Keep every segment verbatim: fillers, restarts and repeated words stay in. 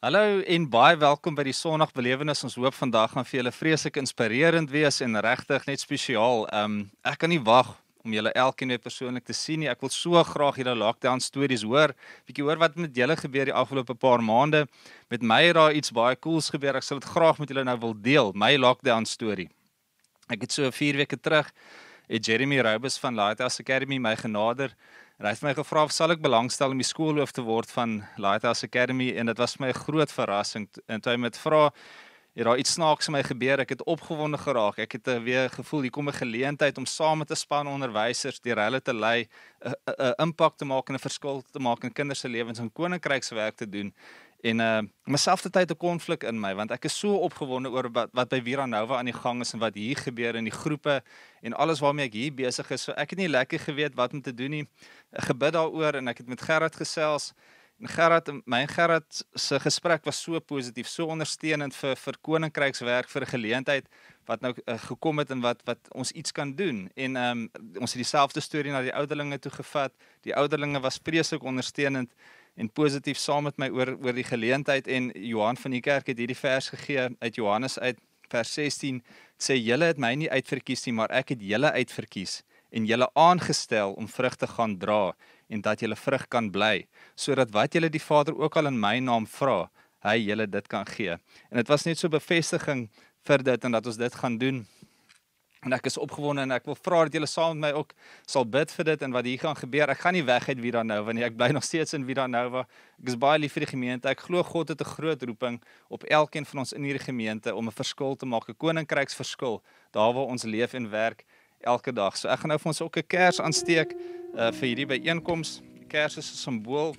Hallo en baie welkom by die Sondagbelewenis. Ons hoop vandag gaan vir julle vreeslik inspirerend wees en regtig net spesiaal. Um, ek kan nie wag om julle elkeen weer persoonlik te sien nie. Ek wil so graag julle lockdown stories hoor. Bietjie hoor wat met julle gebeur die afgelope paar maande. Met my het daar iets baie cools gebeur. Ek sal dit graag met julle nou wil deel, my lockdown story. Ek het so vier weke terug het Jeremy Robus van Lighthouse Academy my genader. En hy het my gevra of sal ek belangstel om die skoolhoof te word van Lighthouse Academy, en dit was vir my 'n groot verrassing. En toe hy met vra, het daar iets snaaks in my gebeur, ek het opgewonde geraak, ek het weer gevoel, hier kom 'n geleentheid om saam met 'n span onderwysers deur hulle te lei, 'n impak te maak en 'n verskil te maak in kinders se lewens en koninkrykswerk te doen. En uh, myself te tyd 'n konflik in my, want ek is so opgewonde oor wat, wat by Vira Nova aan die gang is en wat hier gebeur in die groepe en alles waarmee ek hier besig is. So ek het nie lekker geweet wat om te doen nie. Ek gebid daaroor en ek het met Gerard gesels. En Gerard, my en Gerard se gesprek was so positief, so ondersteunend vir vir koninkrykswerk, vir 'n geleentheid wat nou uh, gekom het en wat wat ons iets kan doen. En um, ons het dieselfde storie na die ouderlinge toe gevat. Die ouderlinge was vreeslik ondersteunend en positief saam met my oor oor die geleentheid, en Johan van die kerk het hierdie vers gegee uit Johannes uit vers sestien, sê julle het my nie uitverkies nie, maar ek het julle uitverkies en julle aangestel om vrug te gaan dra en dat julle vrug kan bly, sodat wat julle die Vader ook al in my naam vra, hy julle dit kan gee. En dit was net so bevestiging vir dit en dat ons dit gaan doen. En ek is opgewonde en ek wil vra dat julle saam met my ook sal bid vir dit en wat hier gaan gebeur. Ek gaan nie weg uit Vira Nova nie, ek bly nog steeds in Vira Nova. Ek is baie lief vir die gemeente. Ek glo God het 'n groot roeping op elkeen van ons in hierdie gemeente om 'n verskil te maak, 'n koninkryksverskil, daar waar ons leef en werk elke dag. So ek gaan nou vir ons ook 'n kers aansteek uh, vir hierdie byeenkoms. Die kers is 'n simbool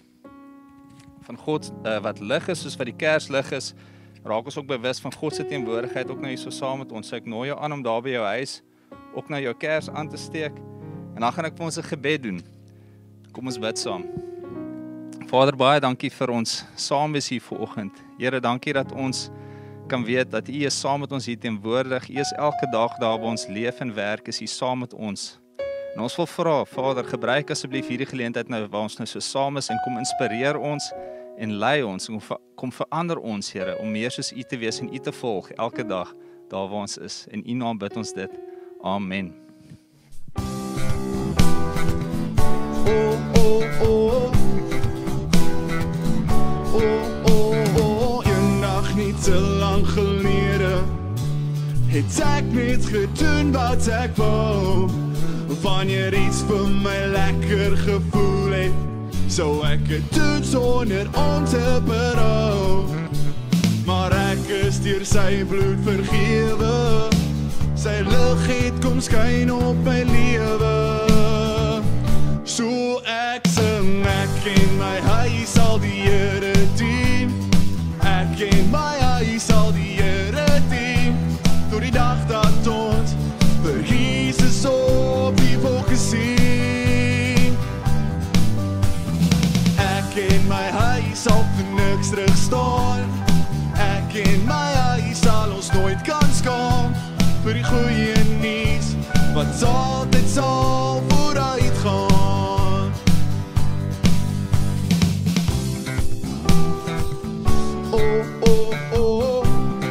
van God uh, wat lig is, soos wat die kers lig is. Raak ons ook bewus van God se teenwoordigheid ook nou hier so saam met ons. So ek nooi jou aan om daar by jou huis ook nou jou kers aan te steek. En dan gaan ek vir ons 'n gebed doen. Kom ons bid saam. Vader, baie dankie vir ons saam wees hier vanoggend. Here, dankie dat ons kan weet dat U is saam met ons hier teenwoordig. U is elke dag daar waar ons leef en werk, is U saam met ons. En ons wil vra, Vader, gebruik asseblief hierdie geleentheid nou waar ons nou so saam is en kom inspireer ons en lei ons, en kom verander ons, Here, om meer soos U te wees en U te volg, elke dag, daar waar ons is. In U naam bid ons dit. Amen. Oh, oh, oh. Oh, oh, oh. Eendag nie te lang gelede het ek net gedoen wat ek wou. Wanneer iets vir my lekker gevoel het, sou ek het doen sonder om te berou. Maar ek is deur sy bloed vergewe, sy lig het kom skyn op my lewe. So ek sing, ek en my huis sal die Here dien. Ek en my huis sal die Here dien, tot die dag dat ons vir Jesus op die wolke sien. Ek en my huis sal vir niks terug staan. Ek en my huis sal ons nooit kan skaam vir die goeie nuus wat altyd sal vooruit gaan. Oh, oh, oh.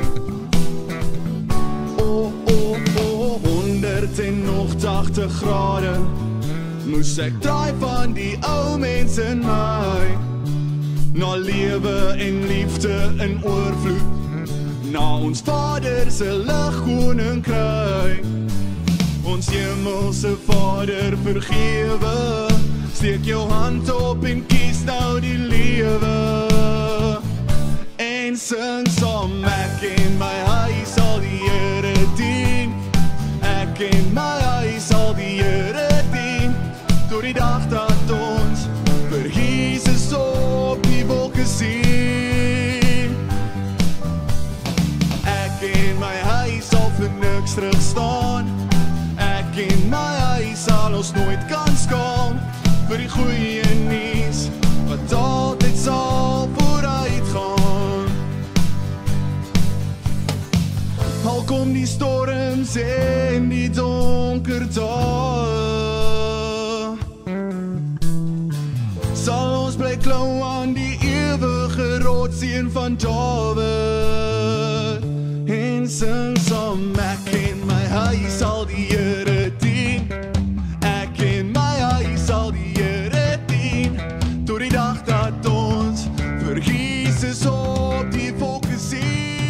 Oh, oh, oh. honderd en nog tagtig grade moes ek draai van die ou mens in my, na lewe en liefde in oorvloed, na ons Vader se lig koninkryk. Ons hemelse Vader vergewe, steek jou hand op en kies nou die lewe. En sing saam, ek en my huis sal die Here dien. Ek en my huis sal die Here dien, tot die dag dat ons vir Jesus op die wolke sien. Ek en my huis sal vir niks terug staan. Ek en my huis sal ons nooit kan skaam vir die goeie nuus wat altyd sal vooruit gaan. Al kom die storms en die donker dae, sal ons bly klou aan die ewige rotseen van Dawid. En sing saam, ek en my huis sal die Here dien. Ek en my huis sal die Here dien. Tot die dag dat ons vir Jesus op die wolke sien.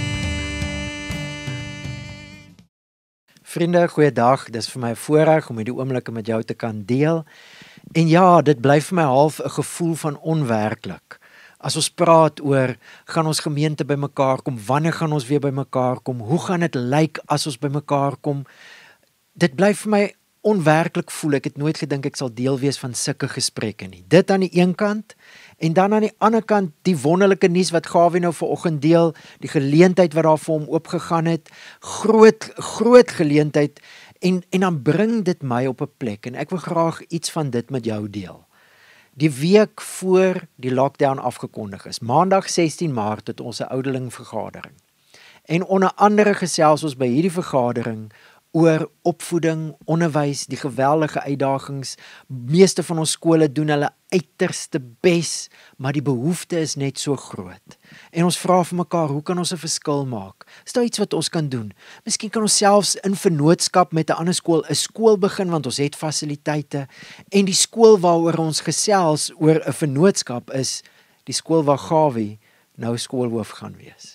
Vriende, goeiedag. Dis vir my 'n voorreg om hierdie oomblikke met jou te kan deel. En ja, dit bly vir my half 'n gevoel van onwerklik. As ons praat oor, gaan ons gemeente bymekaar kom, wanneer gaan ons weer bymekaar kom, hoe gaan dit lyk as ons bymekaar kom? Dit bly vir my onwerklik voel. Ek het nooit gedink ek sal deel wees van sulke gesprekke nie. Dit aan die een kant, en dan aan die ander kant die wonderlike nuus wat Gawie nou vanoggend deel, die geleentheid wat daar vir hom oopgegaan het, groot, groot geleentheid, en, en dan bring dit my op 'n plek, en ek wil graag iets van dit met jou deel. Die week voor die lockdown afgekondig is, maandag sestien Maart het ons 'n ouderling vergadering. En onder andere gesels ons by hierdie vergadering oor opvoeding, onderwys, die geweldige uitdagings. Meeste van ons skole doen hulle uiterste bes, maar die behoefte is net so groot. En ons vra vir mekaar, hoe kan ons 'n verskil maak? Is daar iets wat ons kan doen? Miskien kan ons selfs in vennootskap met 'n ander skool 'n skool begin, want ons het fasiliteite. En die skool waaroor ons gesels oor 'n vennootskap is die skool waar Gawie nou skoolhoof gaan wees.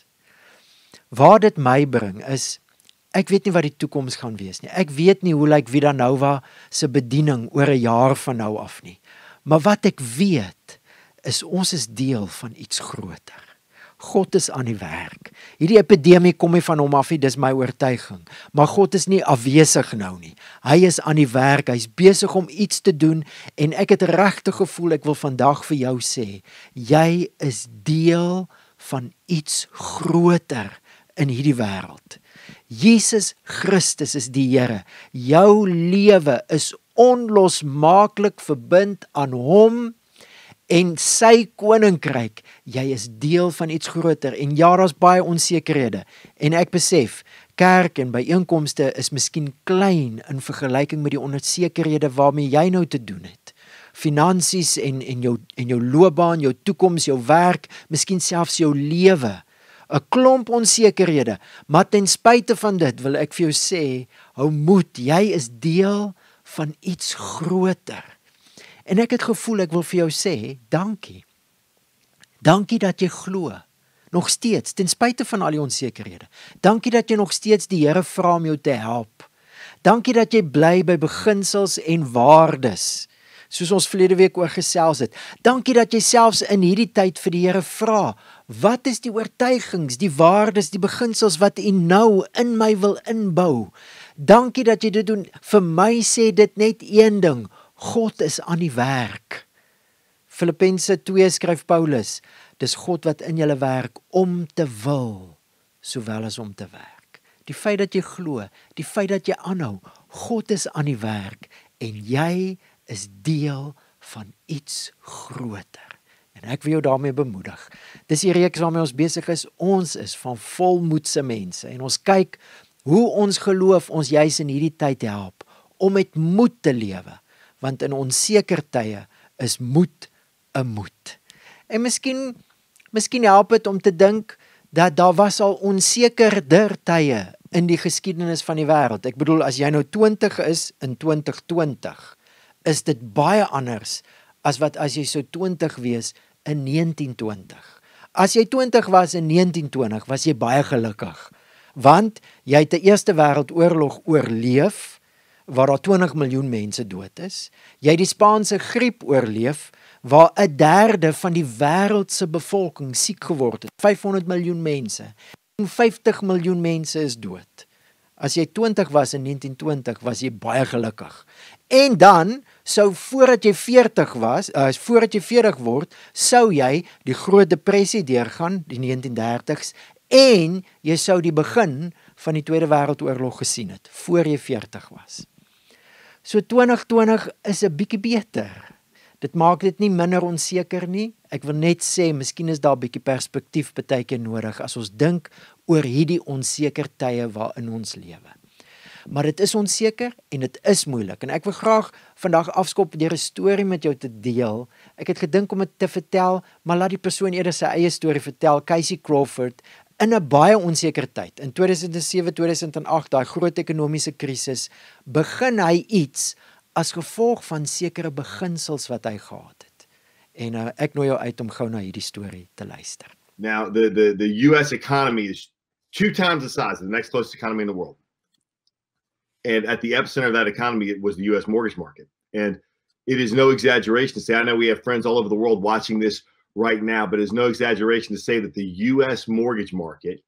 Waar dit my bring is, ek weet nie wat die toekoms gaan wees nie. Ek weet nie hoe lyk Vida Nova se bediening oor 'n jaar van nou af nie. Maar wat ek weet, is ons is deel van iets groter. God is aan die werk. Hierdie epidemie kom nie van hom af nie, dis my oortuiging. Maar God is nie afwesig nou nie. Hy is aan die werk, hy's besig om iets te doen, en ek het regtig gevoel, ek wil vandag vir jou sê, jy is deel van iets groter in hierdie wêreld. Jesus Christus is die Here. Jou lewe is onlosmaaklik verbind aan hom en sy koninkryk. Jy is deel van iets groter, en ja, daar's baie onsekerhede, en ek besef, kerk en byeenkomste is miskien klein in vergelyking met die onsekerhede waarmee jy nou te doen het. Finansies en, en, jou, en jou loopbaan, jou toekoms, jou werk, miskien selfs jou lewe. 'n klomp onsekerhede, maar ten spyte van dit wil ek vir jou sê, hou moed, jy is deel van iets groter. En ek het gevoel, ek wil vir jou sê, dankie. Dankie dat jy glo, nog steeds, ten spyte van al die onsekerhede. Dankie dat jy nog steeds die Here vra om jou te help. Dankie dat jy bly by beginsels en waardes, soos ons verlede week oor gesels het. Dankie dat jy selfs in hierdie tyd vir die Here vra, wat is die oortuigings, die waardes, die beginsels wat U nou in my wil inbou? Dankie dat jy dit doen. Vir my sê dit net een ding, God is aan die werk. Filippense twee skryf Paulus, dis God wat in julle werk om te wil, sowel as om te werk. Die feit dat jy glo, die feit dat jy aanhou, God is aan die werk, en jy is deel van iets groter. En ek wil jou daarmee bemoedig. Dis die reeks waarmee ons besig is. Ons is van volmoedse mense, en ons kyk hoe ons geloof ons juis in hierdie tyd help, om met moed te lewe, want in onseker tye is moed 'n moed. En miskien, miskien help dit om te dink, dat daar was al onsekerder tye in die geskiedenis van die wêreld. Ek bedoel, as jy nou twintig is in twintig twintig, is dit baie anders as wat as jy so twintig wees in negentien twintig. As jy twintig was in negentien twintig, was jy baie gelukkig, want jy het 'n Eerste Wêreldoorlog oorleef, waar daar twintig miljoen mense dood is. Jy het die Spaanse griep oorleef, waar 'n derde van die wêreld se bevolking siek geword het, vyfhonderd miljoen mense, en vyftig miljoen mense is dood. As jy twintig was in negentien twintig, was jy baie gelukkig. En dan, sou voordat jy veertig was, uh, voordat jy veertig word, sou jy die Groot Depressie deurgaan, die negentien dertigs, en jy sou die begin van die Tweede Wêreldoorlog gesien het, voor jy veertig was. So twintig twintig is 'n bietjie beter. Dit maak dit nie minder onseker nie. Ek wil net sê, miskien is daar 'n bietjie perspektief partykeer nodig, as ons dink oor hierdie onseker tye waarin ons lewe. Maar dit is onseker en dit is moeilik. En ek wil graag vandag afskop deur 'n storie met jou te deel. Ek het gedink om dit te vertel, maar laat die persoon eerder sy eie storie vertel. Casey Crawford, in 'n baie onseker tyd, in twee duisend sewe, twee duisend agt, daai groot ekonomiese krisis, begin hy iets as gevolg van sekere beginsels wat hy gehad het. En uh, ek nooi jou uit om gou na hierdie storie te luister. Now, the, the, the U S economy is two times the size of the next closest economy in the world. And at the epicenter of that economy, it was the U S mortgage market. And it is no exaggeration to say, I know we have friends all over the world watching this right now, but it's no exaggeration to say that the U S mortgage market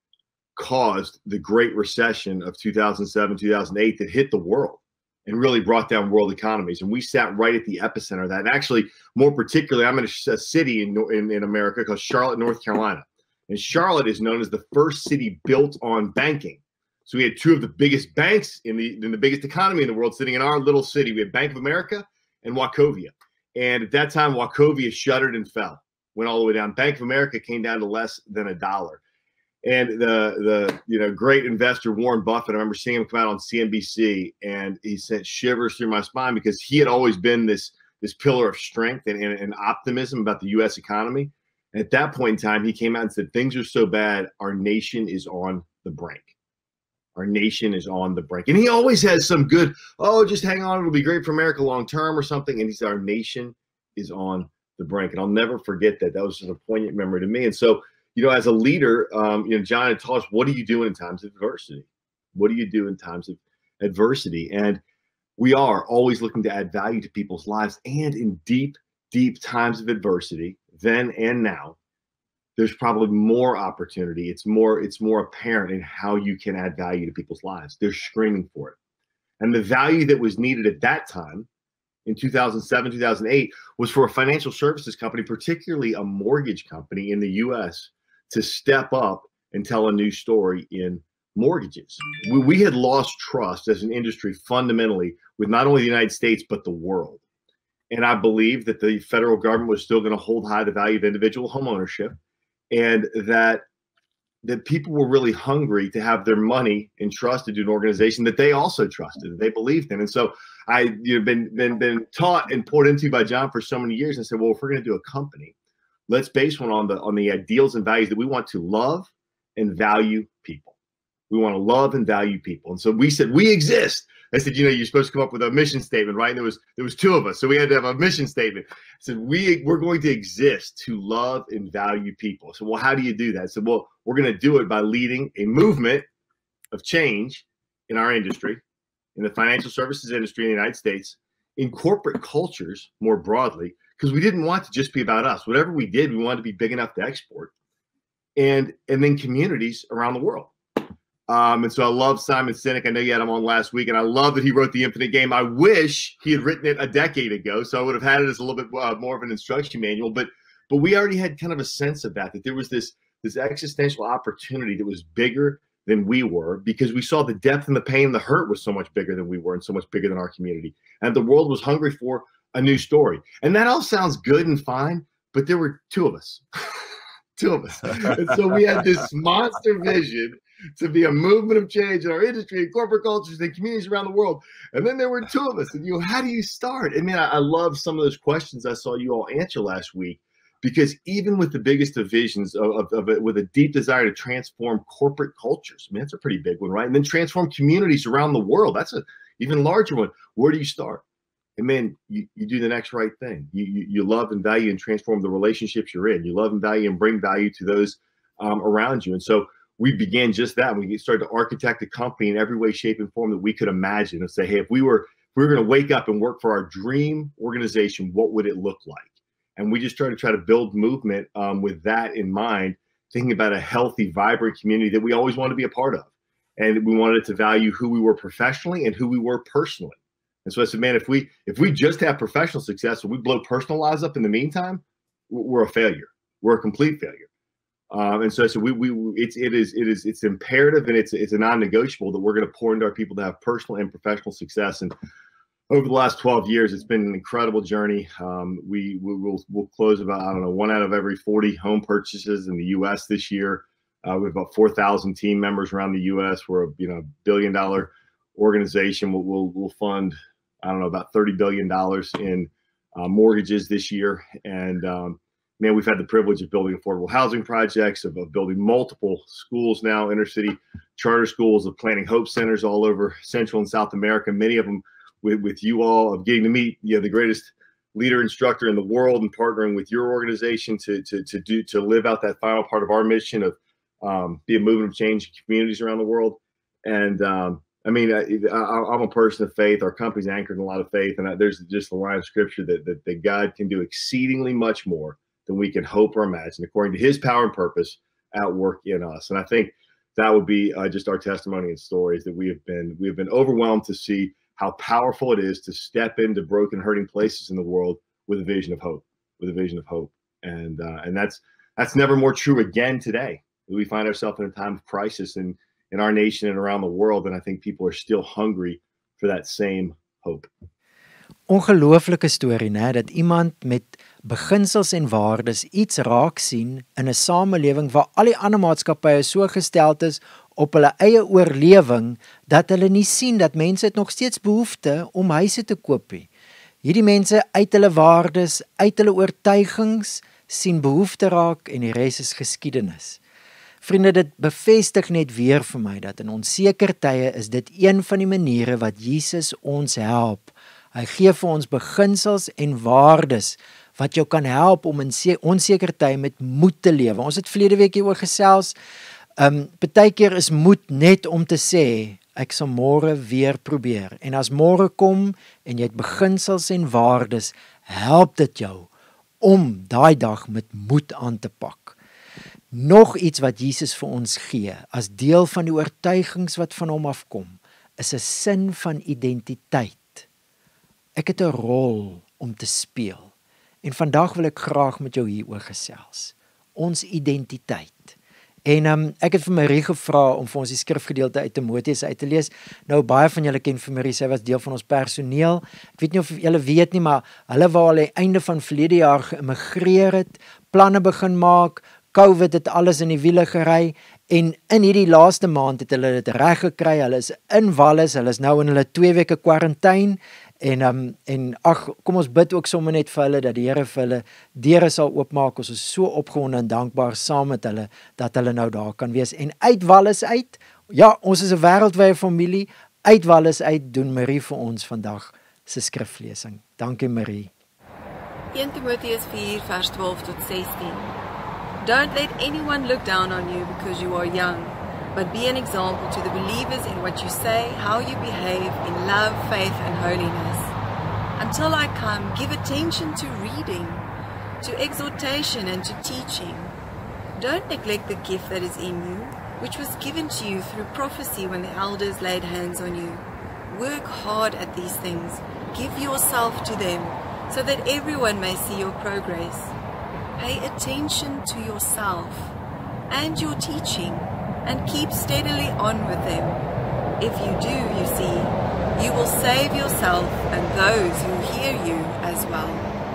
caused the Great Recession of two thousand seven, two thousand eight that hit the world and really brought down world economies. And we sat right at the epicenter of that. And actually, more particularly, I'm in a, a city in, in, in America called Charlotte, North Carolina. And Charlotte is known as the first city built on banking. So we had two of the biggest banks in the, in the biggest economy in the world sitting in our little city. We had Bank of America and Wachovia. And at that time, Wachovia shuttered and fell, went all the way down. Bank of America came down to less than a dollar. And the the you know great investor Warren Buffett, I remember seeing him come out on C N B C, and he sent shivers through my spine because he had always been this this pillar of strength and, and, and optimism about the U S economy. And at that point in time, he came out and said, things are so bad, our nation is on the brink. Our nation is on the brink. And he always has some good, oh, just hang on, it'll be great for America long term or something. And he said, our nation is on the brink. And I'll never forget that. That was just a poignant memory to me. And so, you know, as a leader, um, you know, John had taught us, what do you do in times of adversity? What do you do in times of adversity? And we are always looking to add value to people's lives. And in deep, deep times of adversity, then and now, there's probably more opportunity. It's more, it's more apparent in how you can add value to people's lives. They're screaming for it. And the value that was needed at that time in two thousand seven, two thousand eight was for a financial services company, particularly a mortgage company in the U S, to step up and tell a new story in mortgages. We, we had lost trust as an industry fundamentally with not only the United States, but the world. And I believe that the federal government was still going to hold high the value of individual home ownership, and that that people were really hungry to have their money entrusted to an organization that they also trusted, that they believed in. And so I you know been been been taught and poured into by John for so many years, and said, well, if we're going to do a company, let's base one on the on the ideals and values that we want to love and value people. We want to love and value people. And so we said, we exist. I said, you know, you're supposed to come up with a mission statement, right? And there was there was two of us, so we had to have a mission statement. I said, we we're going to exist to love and value people. So, well, how do you do that? I said, well, we're going to do it by leading a movement of change in our industry, in the financial services industry in the United States, in corporate cultures more broadly, because we didn't want to just be about us. Whatever we did, we wanted to be big enough to export, and and then communities around the world. Um, and so I love Simon Sinek. I know you had him on last week, and I love that he wrote The Infinite Game. I wish he had written it a decade ago, so I would have had it as a little bit uh, more of an instruction manual. But but we already had kind of a sense of that, that there was this, this existential opportunity that was bigger than we were, because we saw the depth and the pain and the hurt was so much bigger than we were and so much bigger than our community. And the world was hungry for a new story. And that all sounds good and fine, but there were two of us. two of us. And so we had this monster vision to be a movement of change in our industry and corporate cultures and communities around the world. And then there were two of us. And you know, how do you start? And man, I, I love some of those questions I saw you all answer last week, because even with the biggest of visions of, of, of it, with a deep desire to transform corporate cultures, I mean, that's a pretty big one, right? And then transform communities around the world. That's an even larger one. Where do you start? And man, you, you do the next right thing. You, you, you love and value and transform the relationships you're in. You love and value and bring value to those um, around you. And so we began just that. We started to architect a company in every way, shape, and form that we could imagine, and say, hey, if we were if we were going to wake up and work for our dream organization, what would it look like? And we just started to try to build movement um, with that in mind, thinking about a healthy, vibrant community that we always wanted to be a part of. And we wanted to value who we were professionally and who we were personally. And so I said, man, if we if we just have professional success and we blow personal lives up in the meantime, we're a failure. We're a complete failure. Um, and so, so we, we, it's, it is, it is, it's imperative, and it's, it's a non-negotiable that we're going to pour into our people to have personal and professional success. And over the last twelve years, it's been an incredible journey. Um, we, we will, we'll close about, I don't know, one out of every forty home purchases in the U S this year. Uh, we have about four thousand team members around the U S. We're a, you know, billion dollar organization will will, will fund, I don't know, about thirty billion dollars in uh, mortgages this year. And um, man, we've had the privilege of building affordable housing projects, of, of building multiple schools now, inner city charter schools, of planting hope centers all over Central and South America, many of them with, with you all, of getting to meet, you know, the greatest leader instructor in the world, and partnering with your organization to, to, to do, to live out that final part of our mission of um, be a movement of change in communities around the world. And um, I mean, I, I, I'm a person of faith. Our company's anchored in a lot of faith. And I, there's just a line of scripture that, that, that God can do exceedingly much more than we can hope or imagine, according to his power and purpose at work in us. And I think that would be uh, just our testimony and stories, that we have been, we have been overwhelmed to see how powerful it is to step into broken, hurting places in the world with a vision of hope, with a vision of hope. And, uh, and that's, that's never more true again today. We find ourselves in a time of crisis in, in our nation and around the world. And I think people are still hungry for that same hope. Ongelooflike storie, né, dat iemand met beginsels en waardes iets raak sien in 'n samelewing waar al die ander maatskappye so gesteld is op hulle eie oorlewing, dat hulle nie sien dat mense het nog steeds behoefte om huise te koop nie. Hierdie mense uit hulle waardes, uit hulle oortuigings, sien behoefte raak, en die res is geskiedenis. Vriende, dit bevestig net weer vir my dat in onseker tye is dit een van die maniere wat Jesus ons help. Hy gee vir ons beginsels en waardes wat jou kan help om in onseker tye met moed te lewe. Ons het verlede week hieroor gesels. Um, Partykeer is moed net om te sê, ek sal môre weer probeer. En as môre kom en jy het beginsels en waardes, help dit jou om daai dag met moed aan te pak. Nog iets wat Jesus vir ons gee, as deel van die oortuigings wat van hom afkom, is 'n sin van identiteit. Ek het 'n rol om te speel. En vandag wil ek graag met jou hieroor gesels. Ons identiteit. En um, ek het vir Marie gevra om vir ons die skrifgedeelte uit Timoteus uit te lees. Nou, baie van julle ken vir Marie, sy was deel van ons personeel. Ek weet nie of julle weet nie, maar hulle wou al die einde van verlede jaar geïmmigreer het, planne begin maak, COVID het alles in die wiele gery, en in hierdie laaste maand het hulle dit reg gekry. Hulle is in Wallis, hulle is nou in hulle twee weke kwarantyne, en um, en ag, kom ons bid ook sommer net vir hulle, dat die Here vir hulle deure sal oopmaak. Ons is so opgewonde en dankbaar saam met hulle, dat hulle nou daar kan wees. En uit Wallis uit, ja, ons is 'n wêreldwye familie, uit Wallis uit doen Marie vir ons vandag se skriflesing. Dankie Marie. Eerste Timoteus vier vers twaalf tot sestien. Don't let anyone look down on you because you are young, but be an example to the believers in what you say, how you behave in love, faith, and holiness. Until I come, give attention to reading, to exhortation, and to teaching. Don't neglect the gift that is in you, which was given to you through prophecy when the elders laid hands on you. Work hard at these things. Give yourself to them, so that everyone may see your progress. Pay attention to yourself and your teaching, and keep steadily on with them. If you do, you see, you will save yourself and those who hear you as well.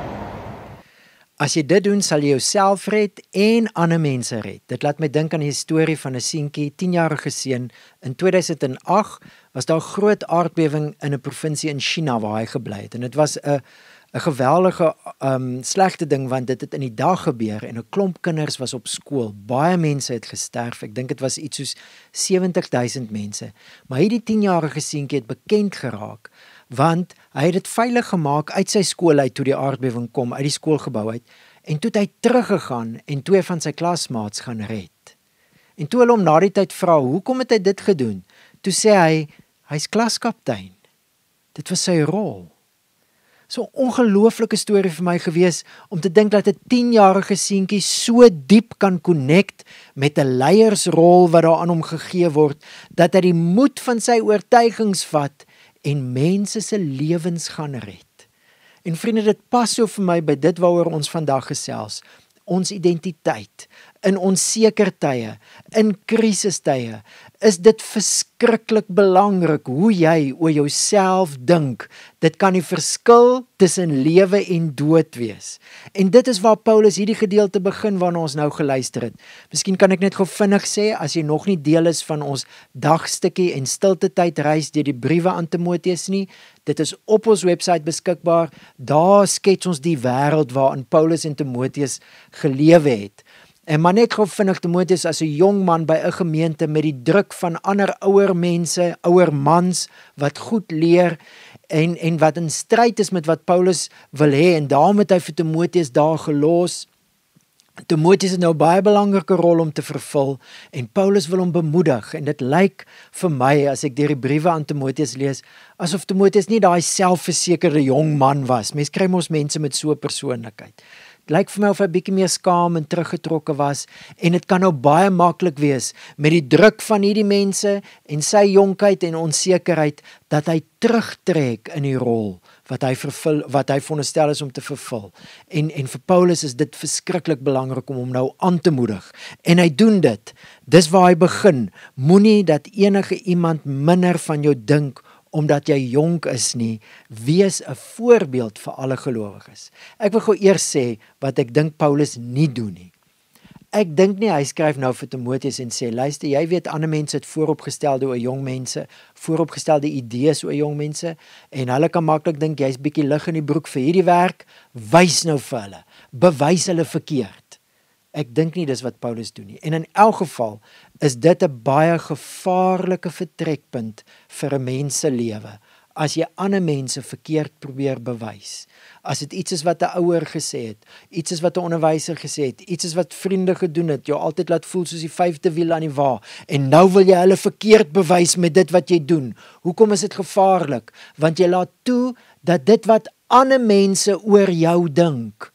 As jy dit doen, sal jy jouself red en ander mense red. Dit laat my dink aan die storie van 'n seentjie, tienjarige seun. In twee duisend agt was daar 'n groot aardbewing in 'n provinsie in China waar hy gebly het. En dit was 'n 'n geweldige um, slegte ding, want dit het in die dag gebeur en 'n klomp kinders was op skool. Baie mense het gesterf. Ek dink dit was iets soos sewentig duisend mense. Maar hierdie tienjarige seentjie het bekend geraak, want hy het dit veilig gemaak uit sy skool uit toe die aardbewing kom, uit die skoolgebou uit, en toe het hy teruggegaan en twee van sy klasmaats gaan red. En toe hulle hom na die tyd vra, hoekom het hy dit gedoen? Toe sê hy, hy's klaskaptein. Dit was sy rol. So 'n ongelooflike storie vir my gewees, om te dink dat 'n tienjarige seentjie so diep kan connect met 'n leiersrol wat daar aan hom gegee word, dat hy die moed van sy oortuigings vat en mense se lewens gaan red. En vriende, dit pas so vir my by dit waaroor ons vandag gesels. Ons identiteit. in onseker tye, in krisistye, is dit verskriklik belangrik hoe jy oor jouself dink. Dit kan die verskil tussen lewe en dood wees. En dit is waar Paulus hierdie gedeelte begin waarna ons nou geluister het. Miskien kan ek net gou vinnig sê, as jy nog nie deel is van ons dagstukkie en stilte tyd reis deur die briewe aan Timoteus nie, dit is op ons webwerf beskikbaar. Daar skets ons die wêreld waarin Paulus en Timoteus gelewe het. En maar net gou vinnig, Timoteus as 'n jong man by 'n gemeente met die druk van ander ouer mense, ouer mans wat goed leer en en wat in stryd is met wat Paulus wil hê, en daarom het hy vir Timoteus daar gelos. Timoteus het nou baie belangrike rol om te vervul en Paulus wil hom bemoedig, en dit lyk vir my as ek deur die briewe aan Timoteus lees, asof Timoteus nie daai selfversekerde jong man was. Mens kry mos mense met so 'n persoonlikheid. Het lyk vir my of hy bietjie meer skaam en teruggetrokke was, en dit kan nou baie maklik wees met die druk van hierdie mense en sy jonkheid en onsekerheid dat hy terugtrek in die rol wat hy vervul, wat hy veronderstel is om te vervul. En en vir Paulus is dit verskriklik belangrik om hom nou aan te moedig. En hy doen dit. Dis waar hy begin. Moenie dat enige iemand minder van jou dink omdat jy jonk is nie. Wees 'n voorbeeld vir alle gelowiges. Ek wil gou eers sê wat ek dink Paulus nie doen nie. Ek dink nie hy skryf nou vir Timoteus en sê, luister, jy weet ander mense het vooropgestelde oor jong mense, vooropgestelde idees oor jong mense, en hulle kan maklik dink jy's bietjie lig in die broek vir hierdie werk, wys nou vir hulle, bewys hulle verkeerd. Ek dink nie dis wat Paulus doen nie. En in elk geval is dit 'n baie gevaarlike vertrekpunt vir 'n mens se lewe, as jy ander mense verkeerd probeer bewys. As dit iets is wat 'n ouer gesê het, iets is wat 'n onderwyser gesê het, iets is wat vriende gedoen het, jou altyd laat voel soos die vyfde wiel aan die wa, en nou wil jy hulle verkeerd bewys met dit wat jy doen. Hoekom is dit gevaarlik? Want jy laat toe dat dit wat ander mense oor jou dink,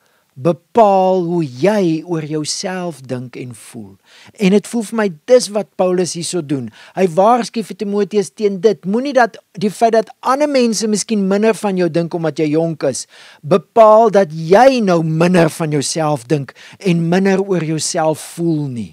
bepaal hoe jy oor jouself dink en voel. En dit voel vir my dis wat Paulus hierso doen. Hy waarsku vir Timoteus teen dit. Moenie dat die feit dat ander mense miskien minder van jou dink omdat jy jonk is, bepaal dat jy nou minder van jouself dink en minder oor jouself voel nie.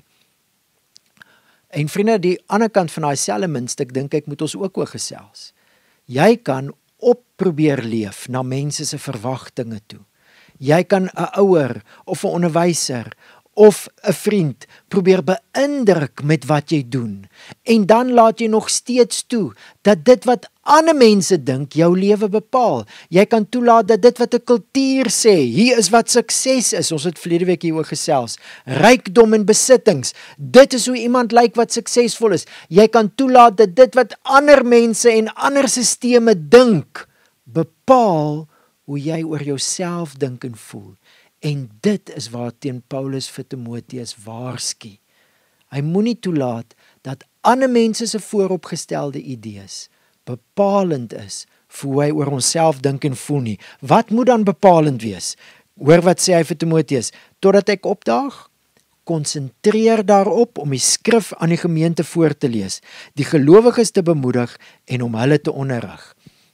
En vriende, die ander kant van daai selfe muntstuk dink ek moet ons ook oor gesels. Jy kan op probeer leef na mense se verwagtinge toe. Jy kan 'n ouer of 'n onderwyser of 'n vriend probeer beïndruk met wat jy doen. En dan laat jy nog steeds toe dat dit wat ander mense dink jou lewe bepaal. Jy kan toelaat dat dit wat 'n kultuur sê, hier is wat sukses is. Ons het verlede week hieroor gesels. Rykdom en besittings. Dit is hoe iemand lyk wat suksesvol is. Jy kan toelaat dat dit wat ander mense en ander sisteme dink bepaal hoe jy oor jouself dink en voel. En dit is waarteen Paulus vir Timoteus waarsku. Hy moenie toelaat dat ander mense se vooropgestelde idees bepalend is vir hoe hy oor onsself dink en voel nie. Wat moet dan bepalend wees? Hoor wat sê hy vir Timoteus, totdat ek opdaag, konsentreer daarop om die skrif aan die gemeente voor te lees, die gelowiges te bemoedig en om hulle te onderrig.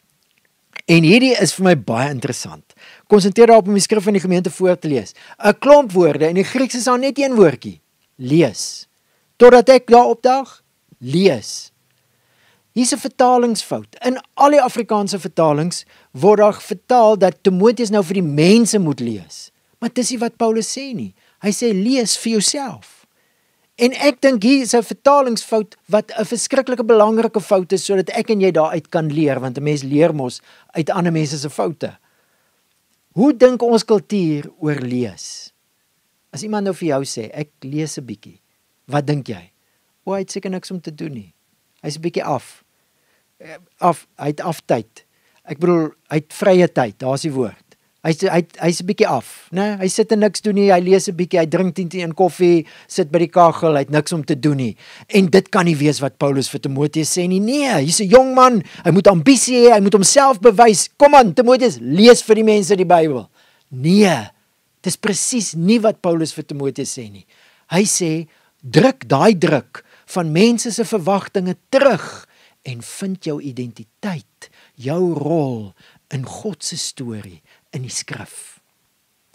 En hierdie is vir my baie interessant. Konsentreer daarop om die skrif van die gemeente voor te lees. 'n Klomp woorde, en die Grieks is daar net een woordjie. Lees. Totdat ek daar opdag, lees. Hier's 'n vertalingsfout. In al die Afrikaanse vertalings word daar vertaal dat Timoteus nou vir die mense moet lees. Maar dis nie wat Paulus sê nie. Hy sê lees vir jouself. En ek dink hier is 'n vertalingsfout wat 'n verskriklike belangrike fout is, sodat ek en jy daaruit kan leer, want 'n mens leer mos uit ander mense se foute. Hoe dink ons kultuur oor lees? As iemand nou vir jou sê, ek lees 'n bietjie, wat dink jy? O, hy het seker niks om te doen nie. Hy's 'n bietjie af. Af, hy het aftyd. Ek bedoel, hy het vrye tyd, daar's die woord. Hy's hy hy's 'n bietjie af, né? Hy sit en niks doen nie, hy lees 'n bietjie, hy drink tien tien koffie, sit by die kaggel, hy het niks om te doen nie. En dit kan nie wees wat Paulus vir Timoteus sê nie. Nee, hy's 'n jong man, hy moet ambisie hê, hy moet homself bewys. Kom aan, Timoteus, lees vir die mense die Bybel. Nee, dis presies nie wat Paulus vir Timoteus sê nie. Hy sê, druk daai druk van mense se verwagtinge terug en vind jou identiteit, jou rol in God se storie in die skrif.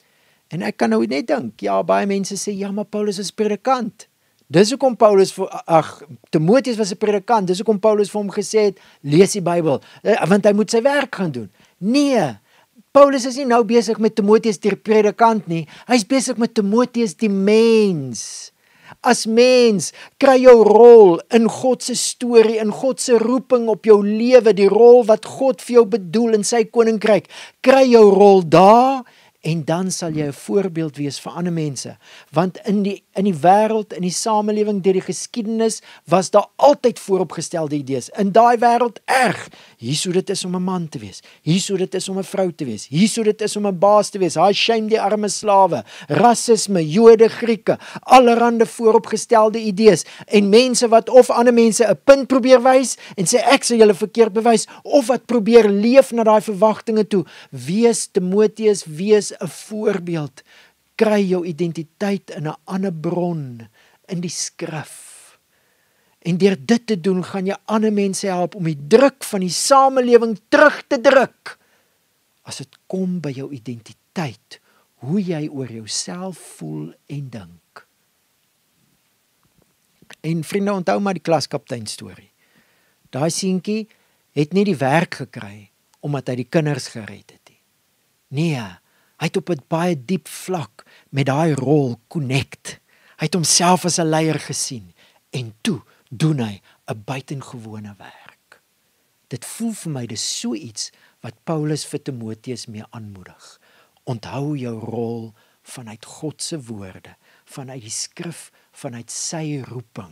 En ek kan nou net dink, ja, baie mense sê, ja, maar Paulus is predikant. Dis hoekom Paulus, vir, ag, Timoteus was 'n predikant, dis hoekom Paulus vir hom gesê het, lees die Bybel, want hy moet sy werk gaan doen. Nee, Paulus is nie nou besig met Timoteus die predikant nie, hy's besig met Timoteus die mens. As mens, kry jou rol in God se storie, in God se roeping op jou lewe, die rol wat God vir jou bedoel in sy koninkryk. Kry jou rol daar, en dan sal jy 'n voorbeeld wees vir ander mense. Want in die in die wêreld, in die samelewing, deur die geskiedenis, was daar altyd vooropgestelde idees. In daai wêreld erg. Hierso dit is om 'n man te wees. Hierso dit is om 'n vrou te wees. Hierso dit is om 'n baas te wees. Haai shame die arme slawe. Rasisme, Jode, Grieke, allerhande vooropgestelde idees. En mense wat of ander mense 'n punt probeer wys en sê ek sal julle verkeerd bewys, of wat probeer leef na daai verwagtinge toe. Wees Timoteus, wees 'n voorbeeld. Kry jou identiteit in 'n ander bron, in die skrif. En deur dit te doen, gaan jy ander mense help om die druk van die samelewing terug te druk. As dit kom by jou identiteit, hoe jy oor jouself voel en dink. En vriende, onthou maar die klaskaptein storie. Daai seentjie het nie die werk gekry omdat hy die kinders gered het nie. Nee, hy het op 'n baie diep vlak met daai rol connect. Hy het homself as 'n leier gesien en toe doen hy 'n buitengewone werk. Dit voel vir my dis so iets wat Paulus vir Timoteus mee aanmoedig. Onthou jou rol vanuit God se woorde, vanuit die skrif, vanuit sy roeping.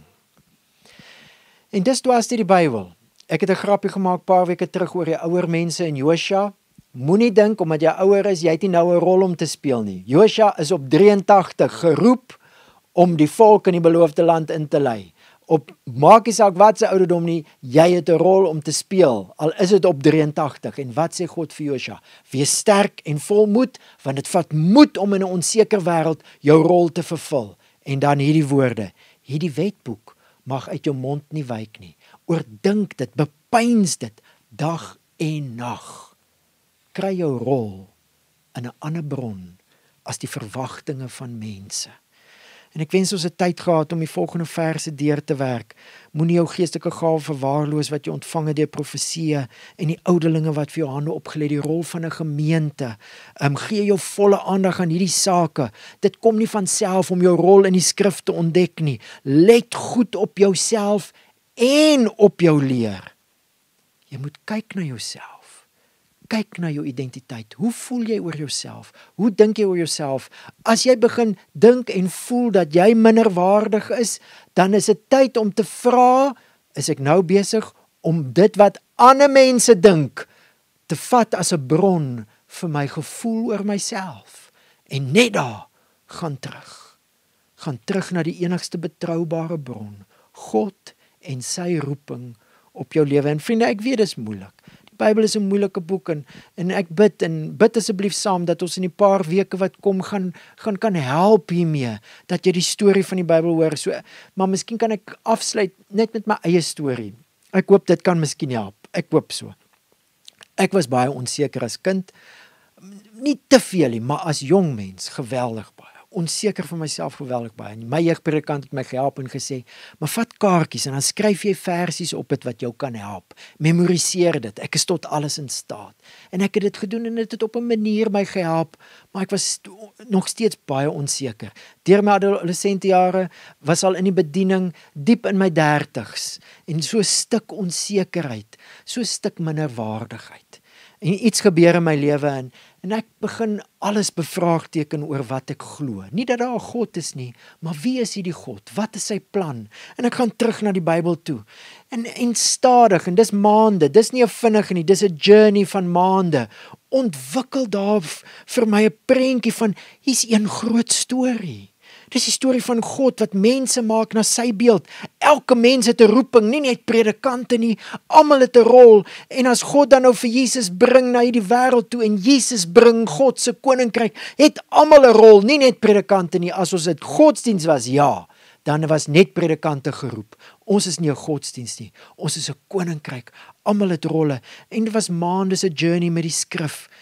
En dis dwars deur die Bybel. Ek het 'n grappie gemaak paar weke terug oor die ouer mense in Josua. Moenie dink omdat jy ouer is, jy het nie nou 'n rol om te speel nie. Josua is op drieëntagtig geroep om die volk in die beloofde land in te lei. Op maak nie saak wat se ouderdom nie, jy het 'n rol om te speel, al is dit op drieëntagtig. En wat sê God vir Josua? Wees sterk en vol moed, want dit vat moed om in 'n onseker wêreld jou rol te vervul. En dan hierdie woorde, hierdie wetboek mag uit jou mond nie wyk nie. Oordink dit, bepeins dit, dag en nag. Kry jou rol in 'n ander bron as die verwagtinge van mense. En ek wens ons het tyd gehad om die volgende verse deur te werk. Moenie jou geestelike gawe verwaarloos wat jy ontvang het deur profeseë en die ouderlinge wat vir jou hande opgelê, die rol van 'n gemeente. Um, gee jou volle aandag aan hierdie sake. Dit kom nie van self om jou rol in die skrif te ontdek nie. Let goed op jouself en op jou leer. Jy moet kyk na jouself. Kyk na jou identiteit. Hoe voel jy oor jouself? Hoe dink jy oor jouself? As jy begin dink en voel dat jy minderwaardig is, dan is dit tyd om te vra, is ek nou besig om dit wat ander mense dink te vat as 'n bron vir my gevoel oor myself? En net daar, gaan terug. Gaan terug na die enigste betroubare bron, God en sy roeping op jou lewe. En vriende, ek weet dit is moeilik. Die Bybel is 'n moeilike boek en, en ek bid en bid asseblief saam dat ons in die paar weke wat kom gaan, gaan kan help hiermee, dat jy die storie van die Bybel hoor. So, maar miskien kan ek afsluit net met my eie storie. Ek hoop dit kan miskien help. Ek hoop so. Ek was baie onseker as kind, nie te veel nie, maar as jong mens geweldig baie. Onseker van myself geweldig baie. En my jeugpredikant het my gehelp en gesê, maar vat kaartjies en dan skryf jy versies op het wat jou kan help. Memoriseer dit. Ek is tot alles in staat. En ek het dit gedoen en dit het op 'n manier my gehelp, maar ek was nog steeds baie onseker. Deur my adolessente jare was al in die bediening diep in my dertigs en so 'n stuk onsekerheid, so 'n stuk minderwaardigheid. En iets gebeur in my lewe en, en ek begin alles bevraagteken oor wat ek glo. Nie dat daar 'n God is nie, maar wie is hierdie God? Wat is sy plan? En ek gaan terug na die Bybel toe. En, en stadig, en dis maande, dis nie 'n vinnig nie, dis 'n journey van maande. Ontwikkel daar vir my 'n prentjie van, hier's een groot storie. Dis die storie van God wat mense maak na sy beeld. Elke mens het 'n roeping, nie net predikante nie, almal het 'n rol. En as God dan nou vir Jesus bring na hierdie wêreld toe en Jesus bring God se koninkryk, het almal 'n rol, nie net predikante nie. As ons dit godsdiens was, ja, dan was net predikante geroep. Ons is nie 'n godsdiens nie. Ons is 'n koninkryk. Almal het rolle. En dit was maande se journey met die skrif.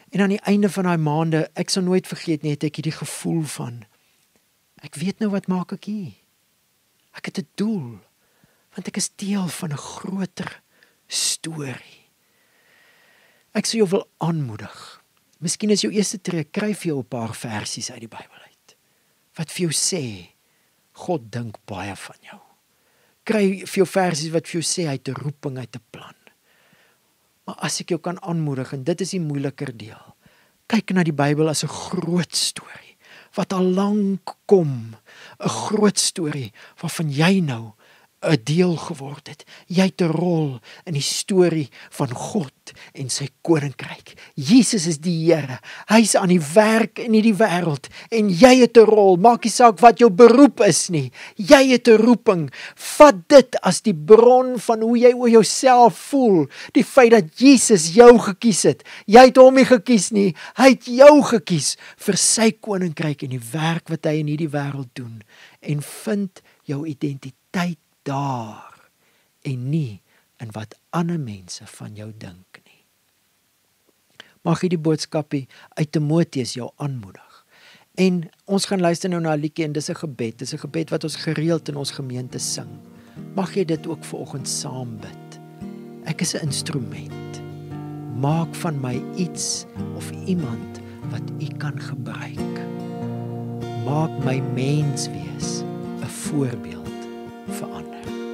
En aan die einde van daai maande, ek sal nooit vergeet nie, het ek hierdie gevoel van, ek weet nou wat maak ek hier. Ek het 'n doel, want ek is deel van 'n groter storie. Ek sou jou wil aanmoedig. Miskien is jou eerste tree, kry vir jou 'n paar versies uit die Bybel uit, wat vir jou sê, God dink baie van jou. Kry vir jou versies wat vir jou sê, hy het 'n roeping, hy het 'n plan. Maar as ek jou kan aanmoedig, en dit is die moeiliker deel, kyk na die Bybel as 'n groot storie, wat al lank kom, 'n groot storie, waarvan jy nou 'n deel geword het. Jy het 'n rol in die storie van God en sy koninkryk. Jesus is die Here. Hy's aan die werk in hierdie wêreld en jy het 'n rol. Maak nie saak wat jou beroep is nie. Jy het 'n roeping. Vat dit as die bron van hoe jy oor jouself voel. Die feit dat Jesus jou gekies het. Jy het hom nie gekies nie. Hy het jou gekies vir sy koninkryk en die werk wat hy in hierdie wêreld doen. En vind jou identiteit daar en nie in wat ander mense van jou dink nie. Mag hierdie boodskapie uit Timoteus jou aanmoedig. En ons gaan luister nou na 'n liedjie en dis 'n gebed. Dis 'n gebed wat ons gereeld in ons gemeente sing. Mag jy dit ook vanoggend saam bid. Ek is 'n instrument. Maak van my iets of iemand wat u kan gebruik. Maak my mens wees 'n voorbeeld vir ander.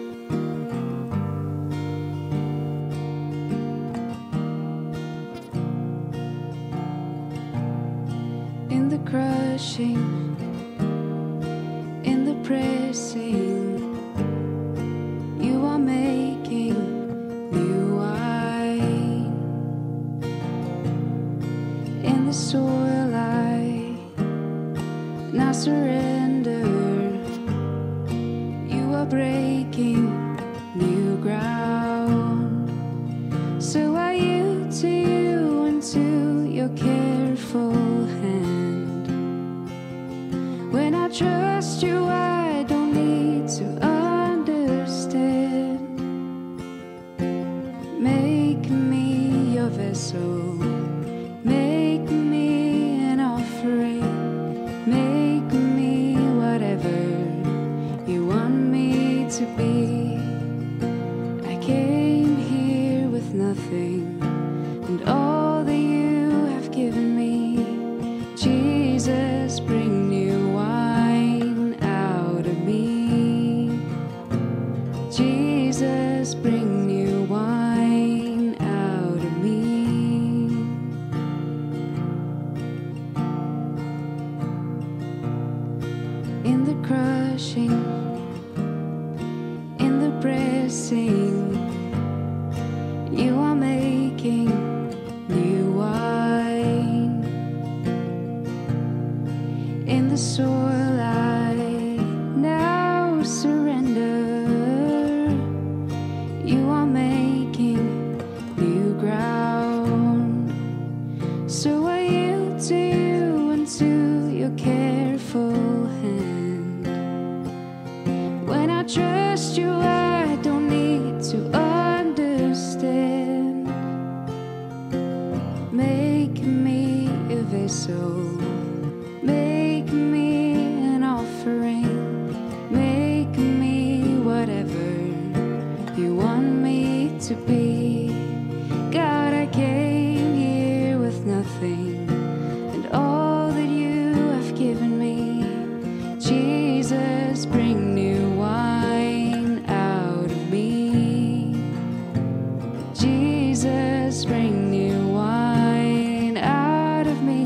In the crushing, in the pressing, you are making new wine. In the soil I now surrender, you are breaking new ground. So I yield to you and to your careful hand. When I trust you, I don't need to understand. Make me your vessel. Make me an offering. Make me whatever you want me to be. I came here with nothing, and all that you have given me. Jesus, bring new wine out of me. Jesus, bring new wine out of me. In the crushing, in the pressing, you are making new wine. In the soil I now surrender, you are making new ground. So I yield to you and to your careful hand. When I trust you, I don't need to understand. Make me a vessel. Make me an offering. Make me whatever you want me to be. God, I came here with nothing, and all that you have given me. Jesus, bring new wine out of me. Jesus, bring new wine out of me.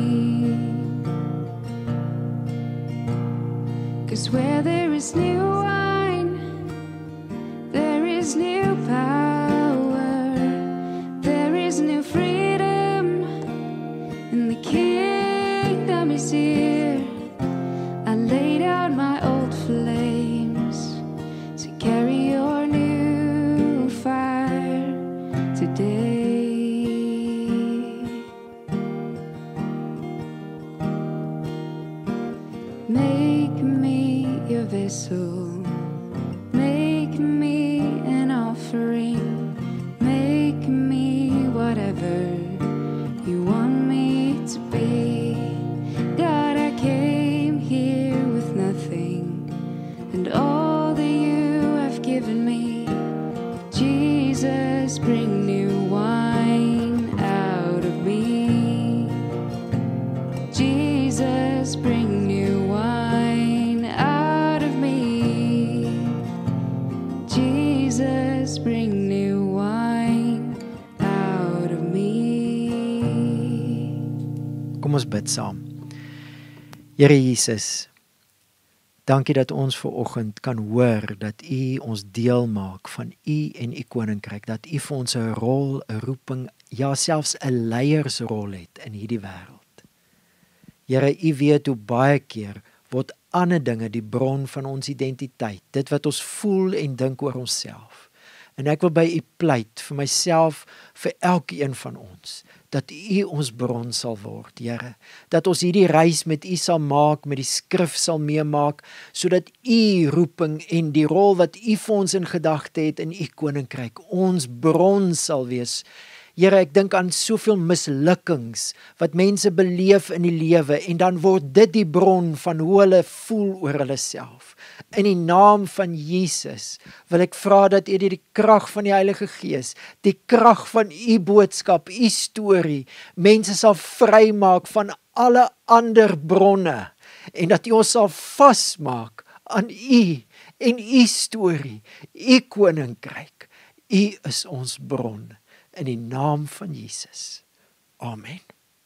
'Cause where there is new wine, there is new power, there is new freedom, and the kingdom is here. I laid out my old flames to carry your new fire today. Make me your vessel. Make me an offering. Make me whatever you want and all that you have given me. Jesus, bring new wine out of me. Jesus, bring new wine out of me. Jesus, bring new wine out of me. Kom ons bid saam. Here Jesus, dankie dat ons ver oggend kan hoor dat U ons deel maak van U en U koninkryk, dat U vir ons 'n rol, 'n roeping, ja selfs 'n leiersrol het in hierdie wêreld. Here, U weet hoe baie keer word ander dinge die bron van ons identiteit, dit wat ons voel en dink oor onsself. En ek wil by U pleit vir myself, vir elkeen van ons, dat U ons bron sal word, Here. Dat ons hierdie reis met U sal maak, met die skrif sal meemaak, sodat U roeping en die rol wat U vir ons in gedagte het in U koninkryk, ons bron sal wees. Here, ek dink aan soveel mislukkings wat mense beleef in die lewe en dan word dit die bron van hoe hulle voel oor hulle self. In die naam van Jesus wil ek vra dat U die krag van die Heilige Gees, die krag van U boodskap, U storie, mense sal vrymaak van alle ander bronne en dat U ons sal vasmaak aan U en U storie, U koninkryk. U is ons bron. In die naam van Jesus. Amen.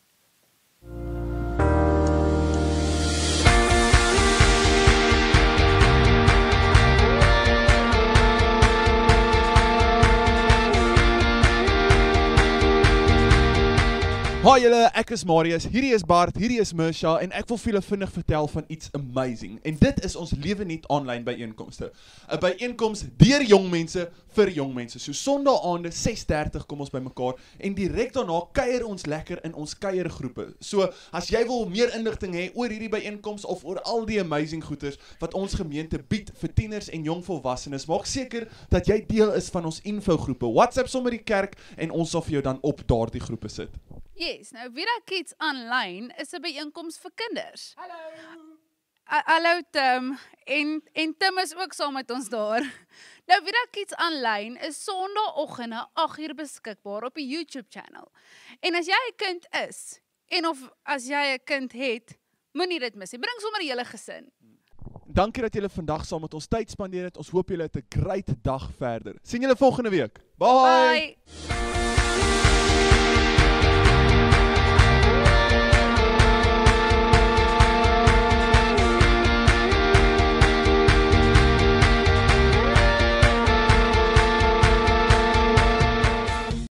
Hi julle, ek is Marius, hierdie is Bart, hierdie is Mersha en ek wil vir julle vinnig vertel van iets amazing. En dit is ons Lewe Nuut online byeenkomste. 'n Byeenkoms deur jong mense vir jong mense. So Sondae-aande ses dertig kom ons bymekaar en direk daarna kuier ons lekker in ons kuiergroepe. So as jy wil meer inligting hê oor hierdie byeenkoms of oor al die amazing goeders wat ons gemeente bied vir tieners en jong volwassenes, maak seker dat jy deel is van ons infogroepe. WhatsApp sommer die kerk en ons sal vir jou dan op daardie groepe sit. Yes, nou Vira Kids Online is 'n byeenkoms vir kinders. Hallo. Hallo Tim, en en Tim is ook saam met ons daar. Nou Vira Kids Online is Sondagoggende agt uur beskikbaar op die YouTube channel. En as jy 'n kind is en of as jy 'n kind het, moenie dit mis nie. Bring sommer die hele gesin. Dankie dat julle vandag saam met ons tyd spandeer het. Ons hoop julle het 'n great dag verder. Sien julle volgende week. Bye. Bye.